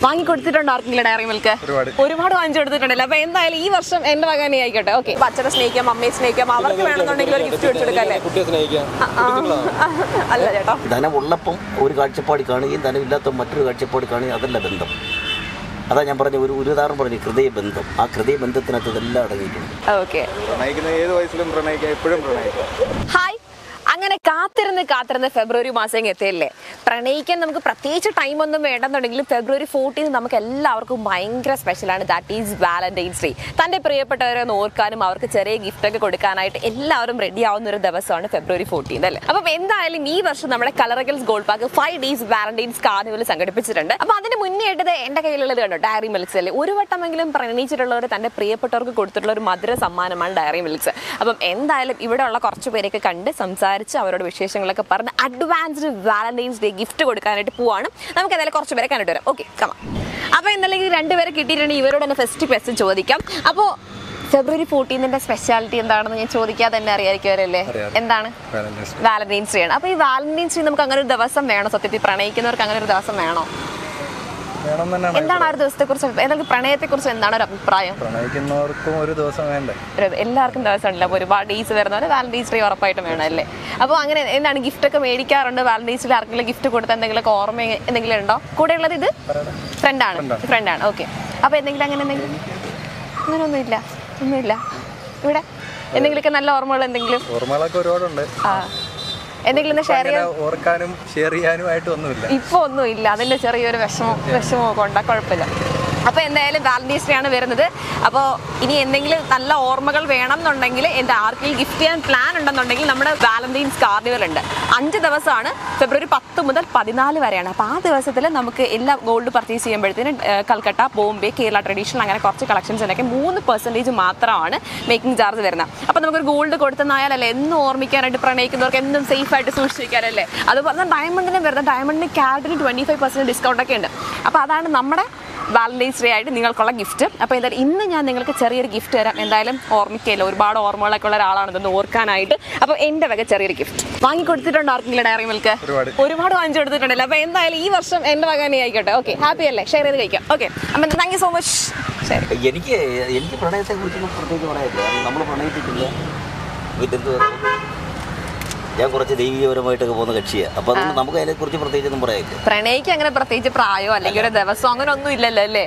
വാങ്ങിക്കൊടുത്തിട്ടുണ്ടോ ആർക്കെങ്കിലും diary milk? ഒരുപാട് വാങ്ങിച്ചു കൊടുത്തിട്ടുണ്ടല്ലോ. അപ്പൊ എന്തായാലും ഈ വർഷം എന്റെ വക തന്നെ ആയിക്കോട്ടെ. ഓക്കെ, അച്ഛനെ സ്നേഹിക്കാം, അമ്മയെ സ്നേഹിക്കാം, അവർക്ക് വേണമെന്നുണ്ടെങ്കിൽ ഒരു ഗിഫ്റ്റ് വെച്ചെടുക്കല്ലേ? അല്ല ചേട്ടാ, ധനമുള്ളപ്പം ഒരു കാഴ്ചപ്പാട് കാണുകയും ധനമില്ലാത്ത മറ്റൊരു കാഴ്ചപ്പാട് കാണുകയും അതല്ല ബന്ധം. അതാ ഞാൻ പറഞ്ഞ ഒരു ഉദാഹരണം പറഞ്ഞു, ഹൃദയബന്ധം. ആ ഹൃദയബന്ധത്തിനകത്ത് ഇതെല്ലാം അടങ്ങിയിട്ടുണ്ട്. ഓക്കെ, പ്രണയിക്കുന്ന ഏത് വയസ്സിലും പ്രണയിക്കാം, എപ്പോഴും പ്രണയിക്കാം. ഹായ്. അങ്ങനെ കാത്തിരുന്ന് ഫെബ്രുവരി മാസം എത്തിയല്ലേ. പ്രണയിക്കാൻ നമുക്ക് പ്രത്യേകിച്ച് ടൈമൊന്നും വേണ്ടെന്നുണ്ടെങ്കിലും ഫെബ്രുവരി 14 നമുക്ക് എല്ലാവർക്കും ഭയങ്കര സ്പെഷ്യലാണ്. That is Valentine's Day. തൻ്റെ പ്രിയപ്പെട്ടവരെ ഓർക്കാനും അവർക്ക് ചെറിയ ഗിഫ്റ്റൊക്കെ കൊടുക്കാനായിട്ട് എല്ലാവരും റെഡി ആവുന്ന ഒരു ദിവസമാണ് ഫെബ്രുവരി 14 അല്ലേ. അപ്പം എന്തായാലും ഈ വർഷം നമ്മുടെ Coloricals Gold Park 5 days Valentine's carnival സംഘടിപ്പിച്ചിട്ടുണ്ട്. അപ്പോൾ അതിന് മുന്നേ ആയിട്ട് എൻ്റെ കയ്യിലുള്ളത് കണ്ടോ, ഡയറി മിൽക്സ് അല്ലേ. ഒരു വട്ടമെങ്കിലും പ്രണയിച്ചിട്ടുള്ളവർ തൻ്റെ പ്രിയപ്പെട്ടവർക്ക് കൊടുത്തിട്ടുള്ള ഒരു മധുര സമ്മാനമാണ് ഡയറി മിൽക്സ്. അപ്പം എന്തായാലും ഇവിടെ ഉള്ള കുറച്ച് പേരൊക്കെ കണ്ട് സംസാരിച്ച് അവരോട് വിശേഷങ്ങളൊക്കെ പറഞ്ഞ് അഡ്വാൻസ്ഡ് വാലന്റൈൻസ് ഡേ ഗിഫ്റ്റ് കൊടുക്കാനായിട്ട് പോവാണ്. നമുക്ക് എന്തായാലും കുറച്ച് പേരെ കണ്ടിട്ട് വരാം. ഓക്കെ, കമാ. അപ്പോൾ എന്തായാലും രണ്ടുപേരെ കിട്ടിയിട്ടുണ്ട്. ഇവരോട് തന്നെ ഫസ്റ്റ് ക്വസ്റ്റ്യൻ ചോദിക്കാം. അപ്പോൾ ഫെബ്രുവരി 14 സ്പെഷ്യാലിറ്റി എന്താണെന്ന് ഞാൻ ചോദിക്കാതെ തന്നെ അറിയാതിരിക്കുവരല്ലേ? എന്താണ്? വാലന്റൈൻസ് ഡേ ആണ്. അപ്പോൾ ഈ വാലന്റൈൻസ് ഡേ നമുക്ക് അങ്ങനെ ഒരു ദിവസം വേണോ? സത്യത്തിൽ പ്രണയിക്കുന്നവർക്ക് അങ്ങനെ ഒരു ദിവസം വേണോ? എന്താണ് ആ ഒരു ദിവസത്തെ കുറിച്ച്, ഏതൊക്കെ പ്രണയത്തെ കുറിച്ച് എന്താണ് ഒരു അഭിപ്രായം? പ്രണയിക്കുന്നവർക്കും ഒരു ദിവസം വേണ്ടേ? എല്ലാവർക്കും ദിവസം ഉണ്ടല്ലോ. അപ്പോൾ ഒരുപാട് ഡേയ്സ് വരുന്നവരെ വാലന്റൈൻസ് ഡേ ഉറപ്പായിട്ടും വേണം അല്ലേ. അപ്പോൾ അങ്ങനെ എന്താണ് ഗിഫ്റ്റ് ഒക്കെ മേടിക്കാറുണ്ട്? വാലന്റൈൻസ് ഡേ ആർക്കെങ്കിലും ഗിഫ്റ്റ് കൊടുത്ത എന്തെങ്കിലും ഓർമ്മ എന്തെങ്കിലും ഉണ്ടോ? കൂടെ ഉള്ളത് ഇത് ഫ്രണ്ടാണ്. ഓക്കെ, അപ്പോൾ എന്തെങ്കിലും അങ്ങനെ ഒന്നുമില്ല ഇവിടെ. എന്തെങ്കിലുമൊക്കെ നല്ല ഓർമ്മകൾ എന്തെങ്കിലും? ഓർമ്മകളൊക്കെ ഒരുപാടുണ്ട്. എന്തെങ്കിലും ഷെയർ ഓർക്കാനും ഷെയർ ചെയ്യാനും ആയിട്ട് ഒന്നുമില്ല. ഇപ്പൊ ഒന്നുമില്ല, അതിന്റെ ചെറിയൊരു വിഷമമൊക്കെ ഉണ്ടാ, കുഴപ്പമില്ല. അപ്പോൾ എന്തായാലും വാലന്റൈൻസ് ഡേ ആണ് വരുന്നത്. അപ്പോൾ ഇനി എന്തെങ്കിലും നല്ല ഓർമ്മകൾ വേണം എന്നുണ്ടെങ്കിൽ എൻ്റെ ആർക്കെങ്കിലും ഗിഫ്റ്റ് ചെയ്യാൻ പ്ലാൻ ഉണ്ടെന്നുണ്ടെങ്കിൽ നമ്മുടെ വാലന്റൈൻസ് കാർണിവൽ ഉണ്ട്. 5 ദിവസമാണ്, ഫെബ്രുവരി 10 മുതൽ 14 വരെയാണ്. അപ്പോൾ ആ ദിവസത്തിൽ നമുക്ക് എല്ലാ ഗോൾഡ് പർച്ചേസ് ചെയ്യുമ്പോഴത്തേനും കൽക്കട്ട, ബോംബെ, കേരള ട്രഡീഷണൽ അങ്ങനെ കുറച്ച് കളക്ഷൻസിനൊക്കെ 3% മാത്രമാണ് മേക്കിംഗ് ചാർജ് വരുന്നത്. അപ്പോൾ നമുക്കൊരു ഗോൾഡ് കൊടുത്തെന്നായാലല്ലേ എന്നും ഓർമ്മിക്കാനായിട്ട് പ്രണയിക്കുന്നവർക്ക് എന്നും സേഫ് ആയിട്ട് സൂക്ഷിക്കാനല്ലേ. അതുപോലെ ഡയമണ്ടിന് വരുന്നത്, ഡയമണ്ടിന് ക്യാരറ്റിന് 25% ഡിസ്കൗണ്ട് ഒക്കെ ഉണ്ട്. അപ്പോൾ അതാണ് നമ്മുടെ വാലന്റൈൻസ് ഡേ ആയിട്ട് നിങ്ങൾക്കുള്ള ഗിഫ്റ്റ്. അപ്പോൾ എന്തായാലും ഇന്ന് ഞാൻ നിങ്ങൾക്ക് ചെറിയൊരു ഗിഫ്റ്റ് തരാം. എന്തായാലും ഓർമ്മിക്കല്ലോ, ഒരുപാട് ഓർമ്മകളൊക്കെ ഉള്ള ഒരാളാണ് ഇതൊന്ന് ഓർക്കാനായിട്ട്. അപ്പോൾ എൻ്റെ വക ചെറിയൊരു ഗിഫ്റ്റ് വാങ്ങിക്കൊടുത്തിട്ടുണ്ടോ ആർക്കെങ്കിലും ഡയറി മിൽക്ക്? ഒരുപാട് വാങ്ങിച്ചു കൊടുത്തിട്ടുണ്ടല്ലോ. അപ്പോൾ എന്തായാലും ഈ വർഷം എൻ്റെ വക തന്നെ ആയിക്കോട്ടെ. ഓക്കെ, ഹാപ്പി അല്ലേ? ഷെയർ ചെയ്ത് കഴിക്കാം. ഓക്കെ, അപ്പം താങ്ക് യു സോ മച്ച്. ശരി. എനിക്ക് പ്രണയത്തെ കുറിച്ചൊന്നും പ്രത്യേകിച്ച് പറയാനില്ല. നമ്മൾ പ്രണയിച്ചിട്ടില്ല. ഞാൻ കുറച്ച് ദൈവികപരമായിട്ടൊക്കെ പോകുന്ന കക്ഷിയാണ്. അപ്പോൾ അതുകൊണ്ട് നമുക്ക് അതിനെക്കുറിച്ച് പ്രത്യേകിച്ചൊന്നും പറയാനില്ല. പ്രണയിക്ക് അങ്ങനെ പ്രത്യേകിച്ച് പ്രായമോ അല്ലെങ്കിൽ ഒരു ദിവസം അങ്ങനെ ഒന്നും ഇല്ലല്ലോ അല്ലേ?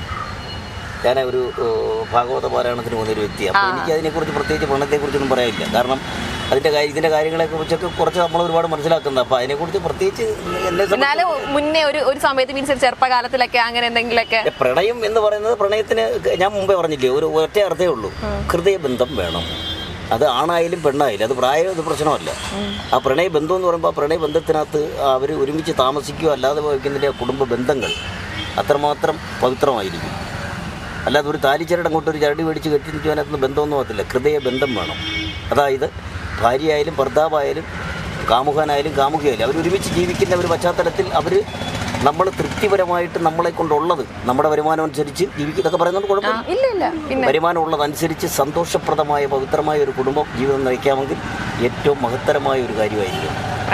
ഞാൻ ഒരു ഭാഗവത പാരായണത്തിന് പോകുന്നൊരു വ്യക്തിയാണ്. അപ്പോൾ എനിക്ക് അതിനെക്കുറിച്ച് പ്രത്യേകിച്ച് പ്രണയത്തെക്കുറിച്ചൊന്നും പറയാനില്ല. കാരണം ഇതിൻ്റെ കാര്യങ്ങളെക്കുറിച്ചൊക്കെ കുറച്ച് നമ്മൾ ഒരുപാട് മനസ്സിലാക്കുന്നത്. അപ്പോൾ അതിനെക്കുറിച്ച് പ്രത്യേകിച്ച് എന്നാലും മുന്നേ ഒരു സമയത്ത് മീൻസ് ചെറുപ്പകാലത്തിലൊക്കെ അങ്ങനെ എന്തെങ്കിലുമൊക്കെ. പ്രണയം എന്ന് പറയുന്നത്, പ്രണയത്തിന് ഞാൻ മുമ്പേ പറഞ്ഞില്ലേ, ഒരു ഒറ്റ അർത്ഥമേ ഉള്ളൂ, ഹൃദയബന്ധം വേണം. അത് ആണായാലും പെണ്ണായാലും, അത് പ്രായം പ്രശ്നമല്ല. ആ പ്രണയബന്ധം എന്ന് പറയുമ്പോൾ ആ പ്രണയബന്ധത്തിനകത്ത് അവർ ഒരുമിച്ച് താമസിക്കുകയോ അല്ലാതെ വയ്ക്കുന്നതിൻ്റെ കുടുംബ ബന്ധങ്ങൾ അത്രമാത്രം പവിത്രമായിരിക്കും. അല്ലാതെ ഒരു താലിച്ചരട് അങ്ങോട്ട് ഒരു ചരടി മേടിച്ച് കെട്ടി നിൽക്കുവാനകത്ത് ബന്ധമൊന്നും ആകത്തില്ല. ഹൃദയബന്ധം വേണം. അതായത് ഭാര്യയായാലും ഭർത്താവായാലും കാമുകനായാലും കാമുകയായാലും അവരൊരുമിച്ച് ജീവിക്കുന്ന ഒരു പശ്ചാത്തലത്തിൽ അവർ നമ്മൾ തൃപ്തിപരമായിട്ട് നമ്മളെ കൊണ്ടുള്ളത്, നമ്മുടെ വരുമാനം അനുസരിച്ച് ജീവിക്കുന്നതൊക്കെ പറയുന്നത് കുഴപ്പമില്ല. വരുമാനം ഉള്ളതനുസരിച്ച് സന്തോഷപ്രദമായ പവിത്രമായ ഒരു കുടുംബം ജീവിതം നയിക്കാമെങ്കിൽ ഏറ്റവും മഹത്തരമായ ഒരു കാര്യമായിരിക്കും.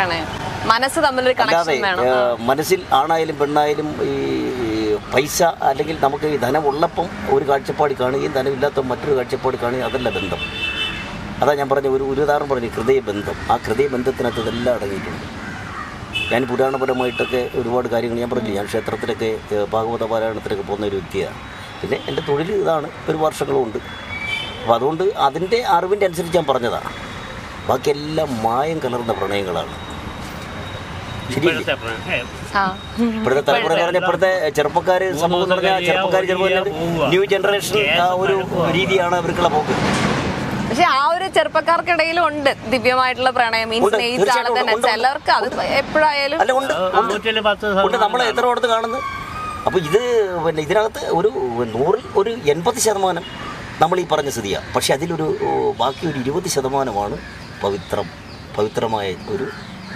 അല്ലാതെ മനസ്സിൽ ആണായാലും പെണ്ണായാലും ഈ പൈസ അല്ലെങ്കിൽ നമുക്ക് ഈ ധനമുള്ളപ്പം ഒരു കാഴ്ചപ്പാട് കാണുകയും ധനമില്ലാത്ത മറ്റൊരു കാഴ്ചപ്പാട് കാണുകയും അതല്ല ബന്ധം. അതാ ഞാൻ പറഞ്ഞ ഒരു ഉദാഹരണം പറഞ്ഞു, ഹൃദയബന്ധം. ആ ഹൃദയബന്ധത്തിനകത്ത് ഇതെല്ലാം അടങ്ങിയിട്ടുണ്ട്. ഞാൻ പുരാണപരമായിട്ടൊക്കെ ഒരുപാട് കാര്യങ്ങൾ ഞാൻ പറഞ്ഞില്ല. ഞാൻ ക്ഷേത്രത്തിലൊക്കെ ഭാഗവത പാരായണത്തിലൊക്കെ പോകുന്ന ഒരു വ്യക്തിയാണ്. പിന്നെ എൻ്റെ തൊഴിൽ ഇതാണ്, ഒരു വർഷങ്ങളുണ്ട്. അപ്പോൾ അതുകൊണ്ട് അതിൻ്റെ അറിവിൻ്റെ അനുസരിച്ച് ഞാൻ പറഞ്ഞതാണ്. ബാക്കിയെല്ലാം മായം കലർന്ന പ്രണയങ്ങളാണ്. ശരിയല്ലേ? ഇപ്പോഴത്തെ തലമുറ എന്ന് പറഞ്ഞാൽ ഇപ്പോഴത്തെ ചെറുപ്പക്കാർ, സമൂഹം എന്ന് പറഞ്ഞാൽ ചെറുപ്പക്കാർ ചിലപ്പോൾ ന്യൂ ജനറേഷൻ ആ ഒരു രീതിയാണ് അവർക്കുള്ള പോക്ക്. പക്ഷെ ആ ഒരു ചെറുപ്പക്കാർക്കിടയിലും ഉണ്ട് ദിവ്യമായിട്ടുള്ള പ്രണയം. മീൻസ് സ്നേഹിച്ച ആളെ തന്നെ ചിലർക്ക് അത് എപ്പോഴായാലും നമ്മൾ എത്ര അടുത്ത് കാണുന്നു. അപ്പോൾ ഇത് പിന്നെ ഇതിനകത്ത് ഒരു 100-ൽ ഒരു 80% നമ്മൾ ഈ പറഞ്ഞ സ്ഥിതിയാണ്. പക്ഷെ അതിലൊരു ബാക്കി ഒരു 20% പവിത്രമായ ഒരു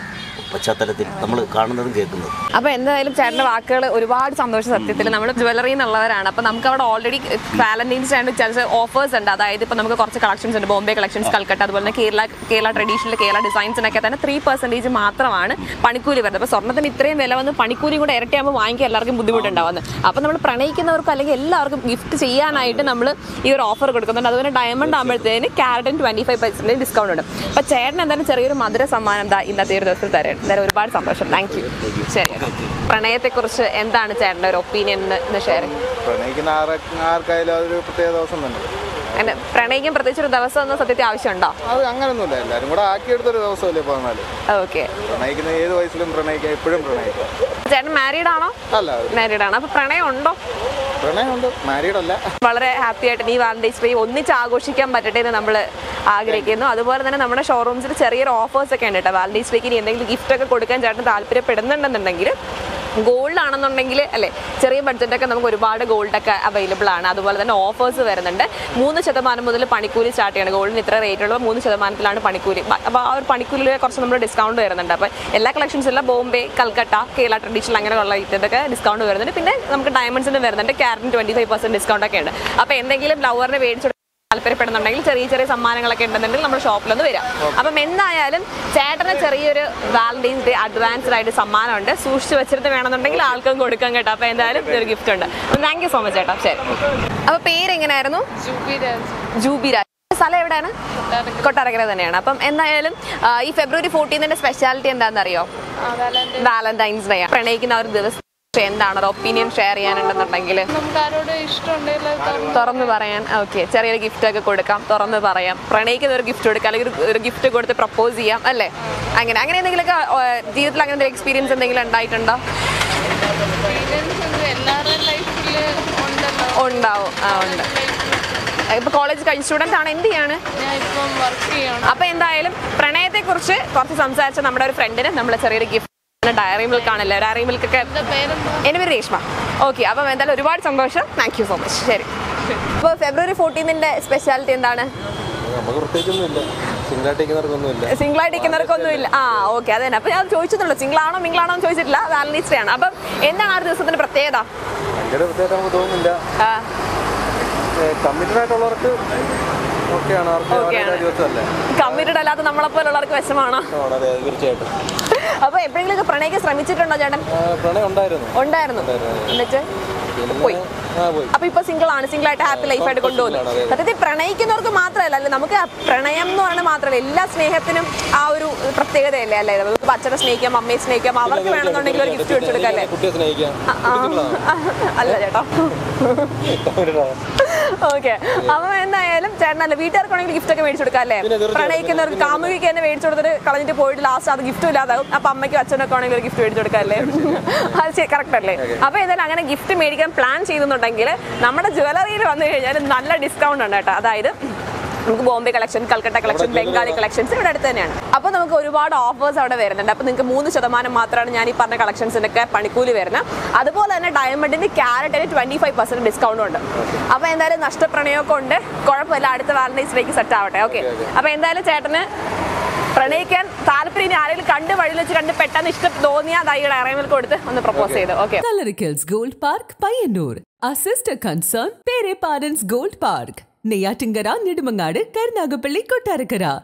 പശ്ചാത്തലത്തിൽ നമ്മൾ കാണുന്നതും കേൾക്കുന്നതും. അപ്പോൾ എന്തായാലും ചേട്ടൻ്റെ വാക്കുകൾ ഒരുപാട് സന്തോഷം. സത്യത്തിൽ നമ്മൾ ജ്വല്ലറി എന്നുള്ളവരാണ്. അപ്പോൾ നമുക്ക് അവിടെ ഓൾറെഡി വാലന്റൈൻസ് ഡേ ചില ഓഫേഴ്സ് ഉണ്ട്. അതായത് ഇപ്പോൾ നമുക്ക് കുറച്ച് കളക്ഷൻസ് ഉണ്ട്, ബോംബെ കളക്ഷൻസ്, കൽക്കട്ട, അതുപോലെ തന്നെ കേരള ട്രഡീഷണൽ കേരള ഡിസൈൻസിനൊക്കെ തന്നെ 3% മാത്രമാണ് പണിക്കൂലി വരുന്നത്. അപ്പോൾ സ്വർണ്ണത്തിന് ഇത്രയും വില വന്ന് പണിക്കൂലി കൂടെ ഇരട്ടിയാകുമ്പോൾ വാങ്ങിക്കാൻ എല്ലാവർക്കും ബുദ്ധിമുട്ടുണ്ടാവുന്നത്. അപ്പോൾ നമ്മൾ പ്രണയിക്കുന്നവർക്കും അല്ലെങ്കിൽ എല്ലാവർക്കും ഗിഫ്റ്റ് ചെയ്യാനായിട്ട് നമ്മൾ ഈ ഒരു ഓഫർ കൊടുക്കുന്നുണ്ട്. അതുപോലെ ഡയമണ്ട് ആകുമ്പോഴത്തേന് ക്യാരറ്റിന് 25% ഡിസ്കൗണ്ട് ഉണ്ട്. അപ്പോൾ ചേട്ടൻ എന്തായാലും ചെറിയൊരു മധുര സമ്മാനം ഇന്നത്തെ ഒരു ദിവസത്തിൽ തരാം. എന്തായാലും ഒരുപാട് സന്തോഷം. Thank you. ശരി. പ്രണയത്തെക്കുറിച്ച് എന്താണ് ചേട്ടൻ്റെ ഒരു ഒപ്പീനിയൻ എന്ന് ഷെയർ ചെയ്യും? പ്രണയിക്കുന്ന ആർക്കായാലും അതൊരു പ്രത്യേക ദിവസം തന്നെ. അങ്ങനെ പ്രണയിക്കാൻ പ്രത്യേകിച്ച് ഒരു ദിവസം ഒന്നും സത്യത്തിൽ ആവശ്യമുണ്ടോ? അത് അങ്ങനൊന്നുമില്ല, എല്ലാവരും കൂടെ ആക്കിയെടുത്തൊരു ദിവസമല്ലേ 14. ഓക്കെ. പ്രണയിക്കുന്ന ഏത് വയസ്സിലും പ്രണയിക്കാം, എപ്പോഴും പ്രണയിക്കാം. ചേട്ടൻ മാരീഡ് ആണോ? അല്ല, മാരീഡ് ആണ്. അപ്പോൾ പ്രണയം ഉണ്ടോ? പ്രണയമുണ്ട്, മാരീഡ് അല്ല. വളരെ ഹാപ്പി ആയിട്ട് ഈ വാലന്റൈൻസ് ഡേ ഒന്നിച്ച് ആഘോഷിക്കാൻ പറ്റട്ടെ എന്ന് നമ്മൾ ആഗ്രഹിക്കുന്നു. അതുപോലെ തന്നെ നമ്മുടെ ഷോറൂംസിൽ ചെറിയൊരു ഓഫേഴ്സ് ഒക്കെ ഉണ്ട് കേട്ടോ. വാലന്റൈൻസ് ഡേക്ക് ഇനി എന്തെങ്കിലും ഗിഫ്റ്റ് ഒക്കെ കൊടുക്കാൻ ചേട്ടൻ താല്പര്യപ്പെടുന്നുണ്ടെന്നുണ്ടെങ്കിൽ ഗോൾഡ് ആണെന്നുണ്ടെങ്കിൽ അല്ലേ, ചെറിയ ബഡ്ജറ്റൊക്കെ നമുക്ക് ഒരുപാട് ഗോൾഡൊക്കെ അവൈലബിൾ ആണ്. അതുപോലെ തന്നെ ഓഫേഴ്സ് വരുന്നുണ്ട്. 3% മുതൽ പണിക്കൂലി സ്റ്റാർട്ട് ചെയ്യണം. ഗോൾഡിന് ഇത്ര റേറ്റ് ഉള്ളത് 3%ലാണ് പണിക്കൂലി. അപ്പോൾ ആ ഒരു പണിക്കൂലിയിൽ കുറച്ച് നമ്മൾ ഡിസ്കൗണ്ട് വരുന്നുണ്ട്. അപ്പോൾ എല്ലാ കളക്ഷൻസിലും ബോംബെ, കൽക്കട്ട, കേരള ട്രഡീഷണൽ അങ്ങനെയുള്ള ഇതൊക്കെ ഡിസ്കൗണ്ട് വരുന്നുണ്ട്. പിന്നെ നമുക്ക് ഡയമണ്ട്സിന് വരുന്നുണ്ട്. ക്യാരറ്റിന് 25% ഡിസ്കൗണ്ട് ഒക്കെ ഉണ്ട്. അപ്പോൾ എന്തെങ്കിലും ലവറിന് മേടിച്ചു താല്പര്യപ്പെടുന്നുണ്ടെങ്കിൽ ചെറിയ ചെറിയ സമ്മാനങ്ങളൊക്കെ ഉണ്ടെന്നുണ്ടെങ്കിൽ നമ്മുടെ ഷോപ്പിലൊന്ന് വരാം. അപ്പം എന്തായാലും ചേട്ടന് ചെറിയൊരു വാലന്റൈൻസ് ഡേ അഡ്വാൻസ്ഡ് ആയിട്ട് സമ്മാനമുണ്ട്. സൂക്ഷിച്ച് വെച്ചിട്ട് വേണമെന്നുണ്ടെങ്കിൽ ആൾക്കും കൊടുക്കാൻ കേട്ടോ. അപ്പോൾ എന്തായാലും ഒരു ഗിഫ്റ്റ് ഉണ്ട്. അപ്പം താങ്ക് യു സോ മച്ച് ചേട്ടാ. ശരി. അപ്പോൾ പേരെങ്ങനെയായിരുന്നു? ജൂബിരാജ്. സ്ഥലം എവിടെയാണ്? കൊട്ടാരക്കര തന്നെയാണ്. അപ്പം എന്തായാലും ഈ ഫെബ്രുവരി 14 സ്പെഷ്യാലിറ്റി എന്താണെന്ന് അറിയോ? Valentine's day. പ്രണയിക്കുന്ന ഒരു ദിവസം എന്താണ് ഒരു ഒപ്പീനിയൻ ഷെയർ ചെയ്യാനുണ്ടെന്നുണ്ടെങ്കിൽ തുറന്ന് പറയാൻ. ഓക്കെ. ചെറിയൊരു ഗിഫ്റ്റ് ഒക്കെ കൊടുക്കാം, തുറന്ന് പറയാം. പ്രണയിക്കുന്ന ഒരു ഗിഫ്റ്റ് കൊടുക്കാം, അല്ലെങ്കിൽ ഒരു ഗിഫ്റ്റ് കൊടുത്ത് പ്രപ്പോസ് ചെയ്യാം അല്ലേ? അങ്ങനെ എന്തെങ്കിലുമൊക്കെ ജീവിതത്തിൽ അങ്ങനെ എന്തെങ്കിലും എക്സ്പീരിയൻസ് എന്തെങ്കിലും ഉണ്ടായിട്ടുണ്ടോ? ഉണ്ടാവും. ഉണ്ട്. ഇപ്പൊ കോളേജ് കഴിഞ്ഞ സ്റ്റുഡന്റ് ആണ്. എന്ത് ചെയ്യാണ്? അപ്പൊ എന്തായാലും പ്രണയത്തെ കുറിച്ച് കുറച്ച് സംസാരിച്ച നമ്മുടെ ഒരു ഫ്രണ്ടിന് നമ്മൾ ചെറിയൊരു ഗിഫ്റ്റ് ഡയറി മിൽക്ക് ആണല്ലേ. ഡയറി മിൽക്ക് ഒക്കെ. എൻ്റെ പേര് രേഷ്മ. ഓക്കെ. അപ്പം എന്തായാലും ഒരുപാട് സന്തോഷം. Thank you so much. ശരി. അപ്പോൾ ഫെബ്രുവരി 14 സ്പെഷ്യാലിറ്റി എന്താണ്? സിംഗിളായിട്ടിരിക്കുന്നവർക്കൊന്നുമില്ല. ആ ഓക്കെ. അത് തന്നെ. അപ്പം ഞാൻ ചോദിച്ചിട്ടുള്ളൂ സിംഗിളാണോ മിംഗിളാണോ എന്ന് ചോദിച്ചിട്ടില്ല. വാലന്റൈൻസ് ഡേ ആണ്. അപ്പം എന്താണ് ആ ദിവസത്തിന്റെ പ്രത്യേകത? കമ്മിറ്റഡ് അല്ലാത്ത നമ്മളെപ്പോലുള്ളവർക്ക് വിഷമാണോ? അപ്പൊ എപ്പോഴെങ്കിലും പ്രണയിക്കാൻ ശ്രമിച്ചിട്ടുണ്ടോ ചേട്ടൻ? ഉണ്ടായിരുന്നു. എന്നിട്ട് പോയി. അപ്പൊ ഇപ്പൊ സിംഗിൾ ആണ്. സിംഗിൾ ആയിട്ട് ഹാപ്പി ലൈഫായിട്ട് കൊണ്ടുപോകുന്നു. സത്യത്തിൽ പ്രണയിക്കുന്നവർക്ക് മാത്രമല്ല അല്ലേ, നമുക്ക് പ്രണയം എന്ന് പറയുന്നത് മാത്രമല്ല, എല്ലാ സ്നേഹത്തിനും ആ ഒരു പ്രത്യേകതയല്ലേ അല്ലേ? നമുക്ക് അച്ഛനെ സ്നേഹിക്കാം, അമ്മയെ സ്നേഹിക്കാം, അവർക്ക് വേണമെന്നുണ്ടെങ്കിൽ ഒരു ഗിഫ്റ്റ് വെച്ച് കൊടുക്കാം അല്ലേ? അല്ല ചേട്ടാ. ഓക്കെ. അപ്പൊ എന്തായാലും ചേട്ടനല്ല വീട്ടുകാർക്കാണെങ്കിൽ ഗിഫ്റ്റ് ഒക്കെ മേടിച്ചു കൊടുക്കാം അല്ലേ? പ്രണയിക്കുന്നവർക്ക് കാമുകിക്ക് തന്നെ മേടിച്ചു കൊടുത്തിട്ട് കളഞ്ഞിട്ട് പോയിട്ട് ലാസ്റ്റ് അത് ഗിഫ്റ്റും ഇല്ലാതാകും. അപ്പൊ അമ്മയ്ക്കും അച്ഛനൊക്കെ ആണെങ്കിൽ ഒരു ഗിഫ്റ്റ് മേടിച്ചു കൊടുക്കാം അല്ലേ? അത് കറക്റ്റ് അല്ലേ? അപ്പൊ എന്തായാലും അങ്ങനെ ഗിഫ്റ്റ് മേടിക്കാൻ പ്ലാൻ ചെയ്യുന്നുണ്ടെങ്കിൽ നമ്മുടെ ജ്വല്ലറിയിൽ വന്നു കഴിഞ്ഞാൽ നല്ല ഡിസ്കൗണ്ട് ഉണ്ട് കേട്ടോ. അതായത് നമുക്ക് Bombay collection, Calcutta collection, Bengali collections ഇവിടെ അടുത്ത് തന്നെയാണ്. അപ്പോൾ നമുക്ക് ഒരുപാട് ഓഫേഴ്സ് അവിടെ വരുന്നുണ്ട്. അപ്പോൾ നിങ്ങൾക്ക് 3% മാത്രമാണ് ഞാൻ ഈ പറഞ്ഞ കളക്ഷൻസിനൊക്കെ പണിക്കൂലി വരുന്നത്. അതുപോലെ തന്നെ ഡയമണ്ടിന് ക്യാരറ്റിന് 25% ഡിസ്കൗണ്ടും ഉണ്ട്. അപ്പോൾ എന്തായാലും നഷ്ടപ്രണയമൊക്കെ ഉണ്ട്, കുഴപ്പമില്ല. അടുത്ത വാലന്റൈൻസ് ഡേക്ക് സെറ്റ് ആവട്ടെ. ഓക്കെ. അപ്പോൾ എന്തായാലും ചേട്ടന് പ്രണയിക്കാൻ താല്പര്യം ആരെങ്കിലും കണ്ട് വഴിയിൽ വെച്ച് കണ്ട് പെട്ടെന്ന് ഇഷ്ടം തോന്നിയാൽ ഡയറി മിൽക്ക് കൊടുത്ത് ഒന്ന് പ്രപ്പോസ് ചെയ്തു. Okay. Coloricals Gold Park, Payyanur. Our sister concern, Pere Parents Gold Park. Neyyattinkara, Nedumangad, Karunagappally, Kottarakkara.